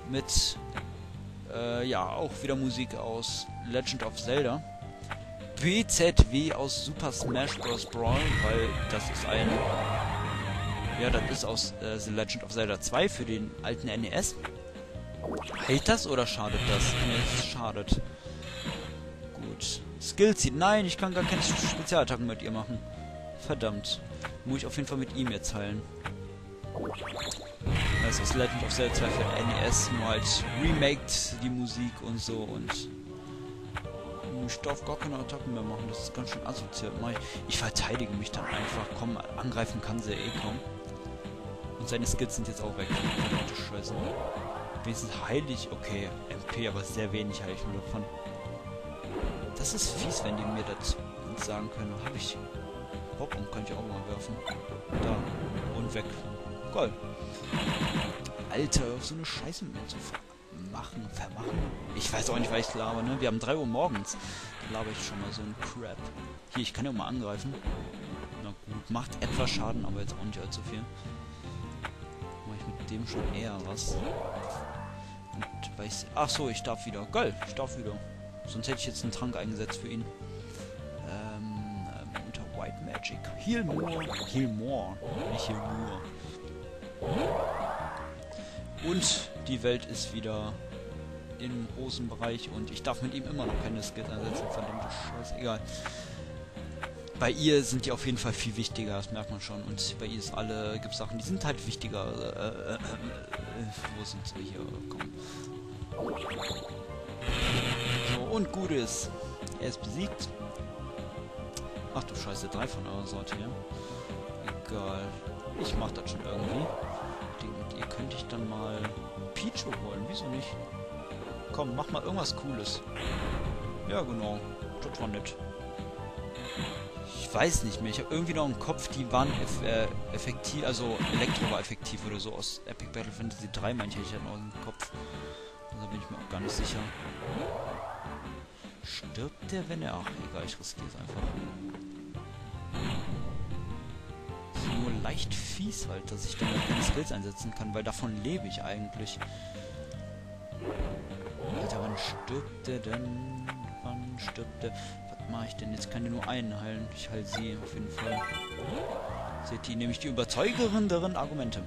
mit, ja, auch wieder Musik aus Legend of Zelda. BZW aus Super Smash Bros. Brawl, weil das ist ein... Ja, das ist aus The Legend of Zelda 2 für den alten NES. Hält das oder schadet das? Ne, es schadet. Gut. Skillseed. Nein, ich kann gar keine Spezialattacken mit ihr machen. Verdammt. Muss ich auf jeden Fall mit ihm jetzt heilen. Das ist Legend of Zelda 2 für NES, nur halt remaked die Musik und so und... Ich darf gar keine Attacken mehr machen, das ist ganz schön asozial. Ich verteidige mich dann einfach. Komm, angreifen kann sie eh kaum. Und seine Skills sind jetzt auch weg. Verdammte Scheiße. Wenigstens heilig, okay, MP, aber sehr wenig heile ich nur davon. Das ist fies, wenn die mir das sagen können. Habe ich Bob und könnte ich auch mal werfen. Da. Und weg. Gold. Alter, so eine Scheiße mit mir zu vermachen. Ich weiß auch nicht, was ich laber, ne? Wir haben 3 Uhr morgens. Da laber ich schon mal so ein Crap. Hier, ich kann ja mal angreifen. Na gut, macht etwas Schaden, aber jetzt auch nicht allzu viel. Mach ich mit dem schon eher was. Und weiß. Ach so, ich darf wieder. Geil, ich darf wieder. Sonst hätte ich jetzt einen Trank eingesetzt für ihn. Unter White Magic. Heal more. Heal more. Nicht heal more. Und die Welt ist wieder im großen Bereich und ich darf mit ihm immer noch keine Skills einsetzen. Verdammte Scheiße. Egal. Bei ihr sind die auf jeden Fall viel wichtiger, das merkt man schon. Und bei ihr ist gibt es Sachen, die sind halt wichtiger. Wo sind sie hier? Komm. So, und gut ist. Er ist besiegt. Ach du Scheiße, 3 von eurer Sorte hier. Egal. Ich mach das schon irgendwie. Ihr könnte ich dann mal Pichu holen. Wieso nicht? Komm, mach mal irgendwas Cooles. Ja, genau. Das war nett. Ich weiß nicht mehr. Ich habe irgendwie noch im Kopf, die waren effektiv, also Elektro war effektiv oder so aus Epic Battle Fantasy 3, manche hätte ich noch im Kopf. Da bin ich mir auch gar nicht sicher. Stirbt der, wenn er... Ach, egal, ich riskiere es einfach. Ist nur leicht fies halt, dass ich dann keine Skills einsetzen kann, weil davon lebe ich eigentlich. Alter, wann stirbt der denn? Wann stirbt der? Was mache ich denn? Jetzt kann ich nur einen heilen. Ich heile sie auf jeden Fall. Seht ihr nämlich die überzeugenderen Argumente.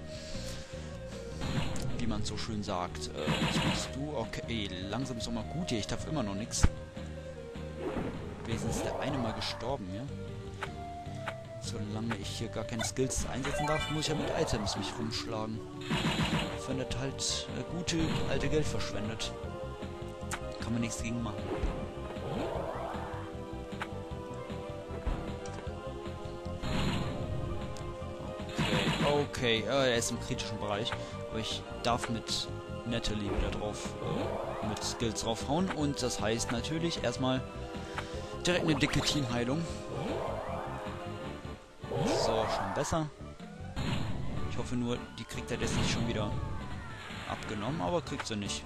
Wie man so schön sagt. Was machst du? Okay, langsam ist auch mal gut hier. Ich darf immer noch nichts. Wenigstens ist der eine mal gestorben, ja? Solange ich hier gar keine Skills einsetzen darf, muss ich ja mit Items mich rumschlagen. Wenn das halt gute alte Geld verschwendet. Kann man nichts gegen machen. Okay, er ist im kritischen Bereich. Aber ich darf mit Natalie wieder drauf, mit Skills draufhauen. Und das heißt natürlich erstmal direkt eine dicke Teamheilung. So, schon besser. Ich hoffe nur, die kriegt er jetzt nicht schon wieder abgenommen, aber kriegt sie nicht.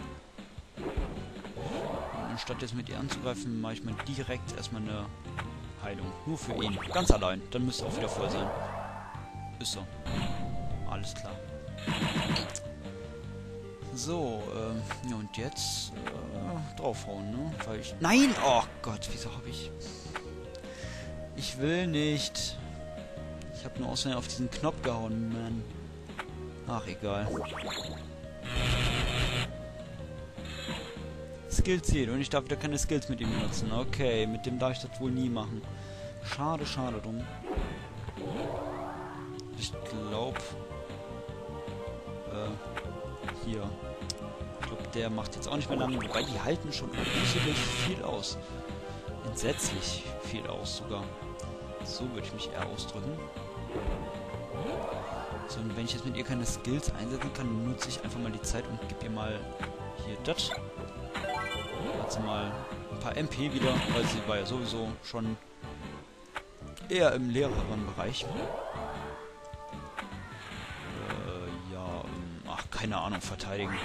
Und anstatt jetzt mit ihr anzugreifen, mache ich mal direkt erstmal eine Heilung. Nur für ihn. Ganz allein. Dann müsste auch wieder voll sein. Ist so. Alles klar. So, ja und jetzt draufhauen, ne? Weil ich... Nein! Oh Gott, wieso habe ich... Ich will nicht... Ich habe nur außerdem auf diesen Knopf gehauen, Mann. Ach, egal. Skills hier. Und ich darf wieder keine Skills mit ihm benutzen. Okay, mit dem darf ich das wohl nie machen. Schade, schade drum. Ich glaube... hier. Ich glaube, der macht jetzt auch nicht mehr lange. Wobei, die halten schon gruselig viel aus. Entsetzlich viel aus sogar. So würde ich mich eher ausdrücken. So, und wenn ich jetzt mit ihr keine Skills einsetzen kann, nutze ich einfach mal die Zeit und gebe ihr mal hier das. Hat sie mal ein paar MP wieder, weil sie war ja sowieso schon eher im lehreren Bereich. Ja, ach, keine Ahnung, verteidigen.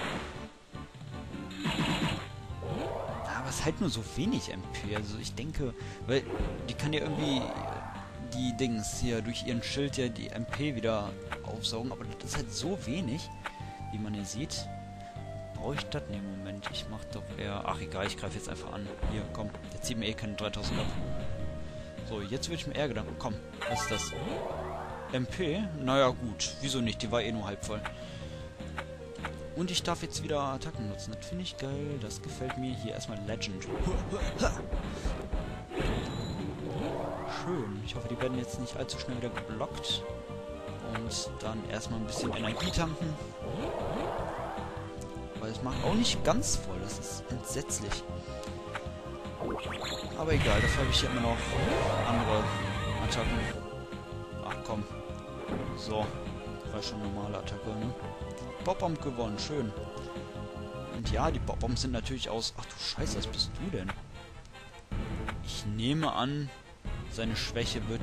Aber es ist halt nur so wenig MP. Also ich denke, weil die kann ja irgendwie die Dings hier durch ihren Schild ja die MP wieder aufsaugen, aber das ist halt so wenig, wie man hier sieht. Brauche ich das? Ne, Moment. Ich mach doch eher... Ach, egal. Ich greife jetzt einfach an. Hier, komm. Der zieht mir eh keine 3000 ab. So, jetzt würde ich mir eher Gedanken... Komm, was ist das? MP? Naja, gut. Wieso nicht? Die war eh nur halb voll. Und ich darf jetzt wieder Attacken nutzen. Das finde ich geil. Das gefällt mir. Hier erstmal Legend. Schön. Ich hoffe, die werden jetzt nicht allzu schnell wieder geblockt. Und dann erstmal ein bisschen Energie tanken. Weil es macht auch nicht ganz voll. Das ist entsetzlich. Aber egal, dafür habe ich hier immer noch andere Attacken. Ach komm. So. War schon normale Attacke, ne? Bob-Bomb gewonnen, schön. Und ja, die Bob-Bombs sind natürlich aus... Ach du Scheiße, was bist du denn? Ich nehme an, seine Schwäche wird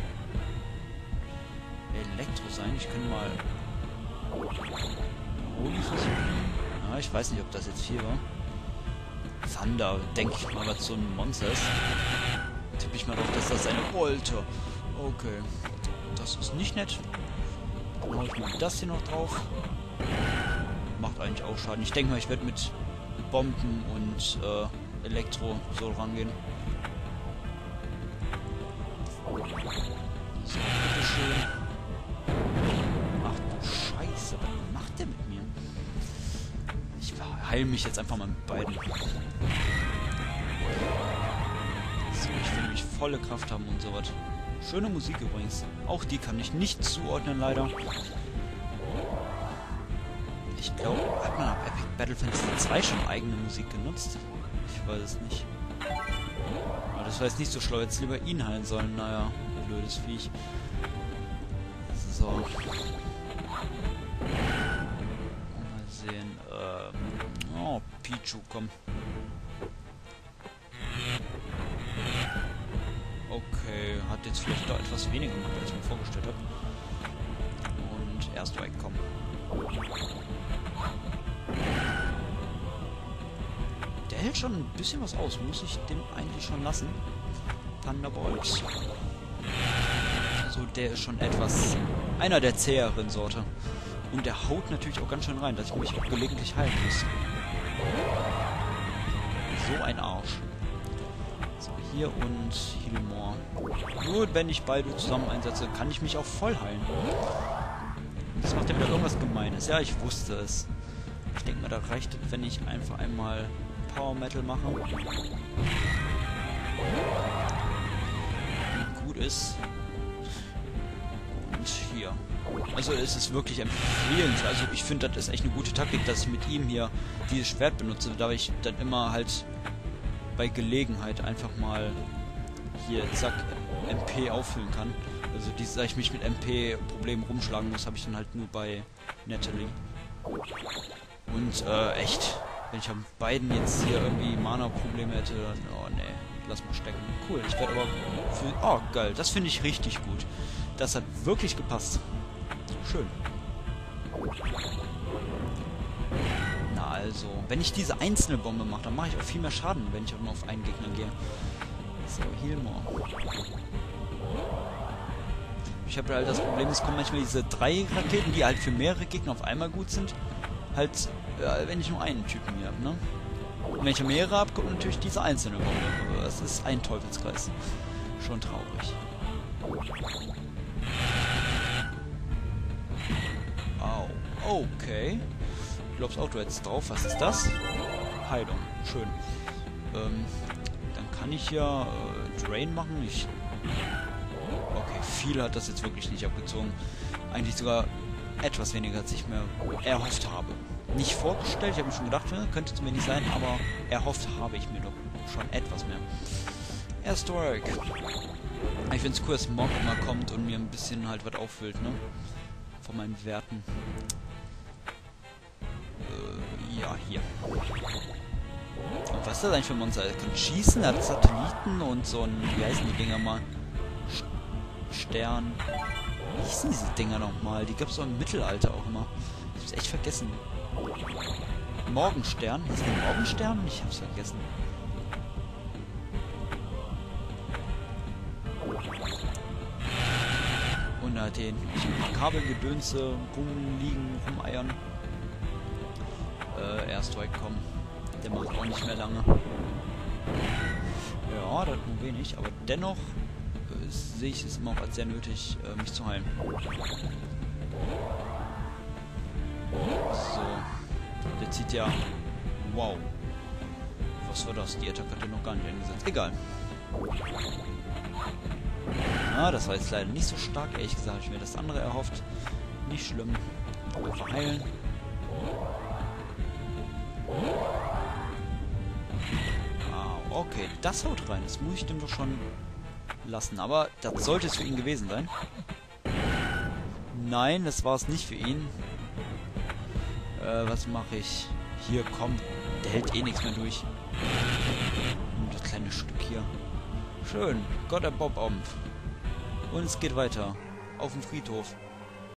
Elektro sein. Ich kann mal... Holy versuchen. Ja, ich weiß nicht, ob das jetzt viel war. Thunder, denke ich mal, was so ein Monster ist. Tippe ich mal drauf, dass das eine Alter. Okay. Das ist nicht nett. Dann mache ich mal das hier noch drauf. Macht eigentlich auch Schaden. Ich denke mal, ich werde mit Bomben und Elektro so rangehen. So, bitteschön. Ach du Scheiße, was macht der mit mir? Ich heile mich jetzt einfach mal mit beiden. So, ich will nämlich volle Kraft haben und sowas. Schöne Musik übrigens. Auch die kann ich nicht zuordnen, leider. Ich glaube, hat man ab Epic Battle Fantasy 2 schon eigene Musik genutzt? Ich weiß es nicht. Aber das war jetzt nicht so schlau. Jetzt lieber ihn heilen sollen. Naja, blödes Viech. So. Mal sehen. Oh, Pichu, komm. Okay, hat jetzt vielleicht doch etwas weniger gemacht, als ich mir vorgestellt habe. Und erst wegkommen. Der hält schon ein bisschen was aus, muss ich dem eigentlich schon lassen. Thunderbolt. Also der ist schon etwas... einer der zäheren Sorte. Und der haut natürlich auch ganz schön rein, dass ich mich auch gelegentlich heilen muss. So ein Arsch. So, hier und Healmore. Nur wenn ich beide zusammen einsetze, kann ich mich auch voll heilen. Das macht ja wieder irgendwas Gemeines. Ja, ich wusste es. Ich denke mal, da reicht es, wenn ich einfach einmal Power Metal mache. Und gut ist. Und hier. Also es ist wirklich empfehlenswert. Also ich finde, das ist echt eine gute Taktik, dass ich mit ihm hier dieses Schwert benutze, da ich dann immer halt bei Gelegenheit einfach mal hier, zack, MP auffüllen kann. Also da ich mich mit MP-Problemen rumschlagen muss, habe ich dann halt nur bei Natalie. Und echt, wenn ich an beiden jetzt hier irgendwie Mana-Probleme hätte, dann, oh ne, lass mal stecken. Cool, ich werde aber für... Oh, geil, das finde ich richtig gut. Das hat wirklich gepasst. Schön. Na also, wenn ich diese einzelne Bombe mache, dann mache ich auch viel mehr Schaden, wenn ich auch nur auf einen Gegner gehe. So, Healmore. Ich habe halt das Problem, es kommen manchmal diese 3 Raketen, die halt für mehrere Gegner auf einmal gut sind. Halt, wenn ich nur einen Typen hier habe, ne? Und wenn ich mehrere habe, kommt natürlich diese einzelne Bombe. Aber das ist ein Teufelskreis. Schon traurig. Au. Okay. Du glaubst auch, du hättest drauf. Was ist das? Heilung. Schön. Dann kann ich ja Drain machen. Okay, viel hat das jetzt wirklich nicht abgezogen. Eigentlich sogar etwas weniger, als ich mir erhofft habe. Nicht vorgestellt, ich habe mir schon gedacht, könnte es mir nicht sein, aber erhofft habe ich mir doch schon etwas mehr. Airstrike. Ich finde es cool, dass Mog immer kommt und mir ein bisschen halt was auffüllt, ne? Von meinen Werten. Ja, hier. Und was ist das eigentlich für ein Monster? Er kann schießen, er hat Satelliten und so ein... Wie heißen die Dinger mal? Stern. Wie hießen diese Dinger nochmal? Die gab es doch im Mittelalter auch immer. Ich hab's echt vergessen. Morgenstern? Ist das Morgenstern? Ich hab's vergessen. Und da den Kabelgedönse rumliegen, rumeiern. Airstrike kommen. Der macht auch nicht mehr lange. Ja, das nur wenig, aber dennoch sehe ich es immer auch als sehr nötig, mich zu heilen. So. Der zieht ja... Wow. Was war das? Die Attacke hat er noch gar nicht eingesetzt. Egal. Ah, das war jetzt leider nicht so stark. Ehrlich gesagt habe ich mir das andere erhofft. Nicht schlimm. Wir verheilen. Ah, okay. Das haut rein. Das muss ich dem doch schon lassen. Aber das sollte es für ihn gewesen sein. Nein, das war es nicht für ihn. Was mache ich? Hier, komm. Der hält eh nichts mehr durch. Und das kleine Stück hier. Schön. Gott, der Bob-Omb. Und es geht weiter. Auf dem Friedhof.